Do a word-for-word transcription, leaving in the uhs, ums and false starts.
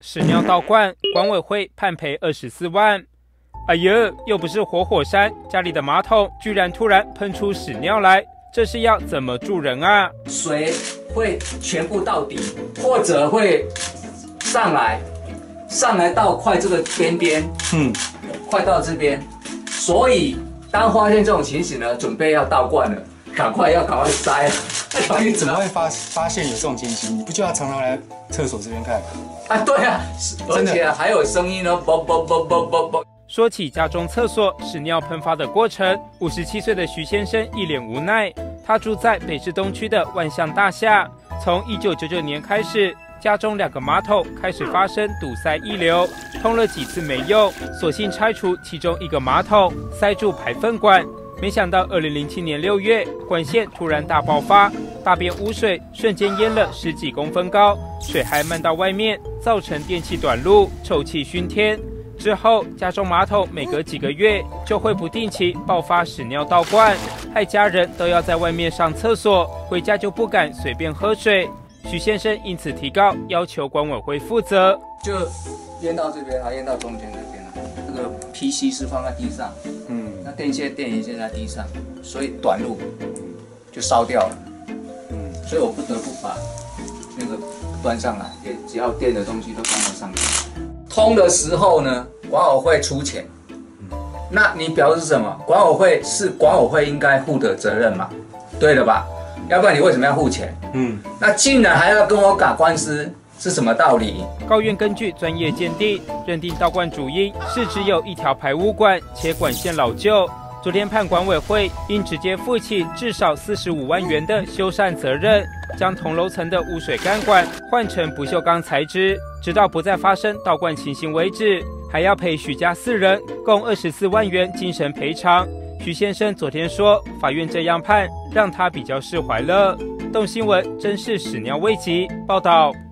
屎尿倒灌，管委会判赔二十四万。哎呀，又不是活火山，家里的马桶居然突然喷出屎尿来，这是要怎么住人啊？ 水会全部到底，或者会上来，上来到快这个边边，嗯，快到这边。所以当发现这种情形呢，准备要倒灌了，赶快要赶快塞。 那你怎么会发发现有这种情形？你不就要常常来厕所这边看？ 啊，对啊，而且还有声音呢，啵啵啵啵啵啵。 说起家中厕所屎尿喷发的过程，五十七岁的徐先生一脸无奈。他住在北市东区的万象大厦，从一九九九年开始，家中两个马桶开始发生堵塞溢流，通了几次没用，索性拆除其中一个马桶，塞住排粪管。没想到二零零七年六月，管线突然大爆发，大便污水瞬间淹了十几公分高，水还漫到外面，造成电气短路，臭气熏天。之后，家中马桶每隔几个月就会不定期爆发屎尿倒灌，害家人都要在外面上厕所，回家就不敢随便喝水。徐先生因此提告，要求管委会负责。 就淹到这边啊，淹到中间这边啊，这个 P C 是放在地上，嗯，那电线电源线在地上，所以短路就烧掉了，嗯，所以我不得不把那个端上来，只要电的东西都放在上面。通的时候呢，管委会出钱，那你表示什么？管委会是管委会应该负的责任嘛，对了吧？要不然你为什么要付钱？嗯，那竟然还要跟我打官司，是什么道理？ 高院根据专业鉴定，认定倒灌主因是只有一条排污管，且管线老旧。昨天判管委会应直接负起至少四十五万元的修缮责任，将同楼层的污水干管换成不锈钢材质，直到不再发生倒灌情形为止，还要赔许家四人共二十四万元精神赔偿。徐先生昨天说，法院这样判让他比较释怀了。动新闻真是屎尿未及报道。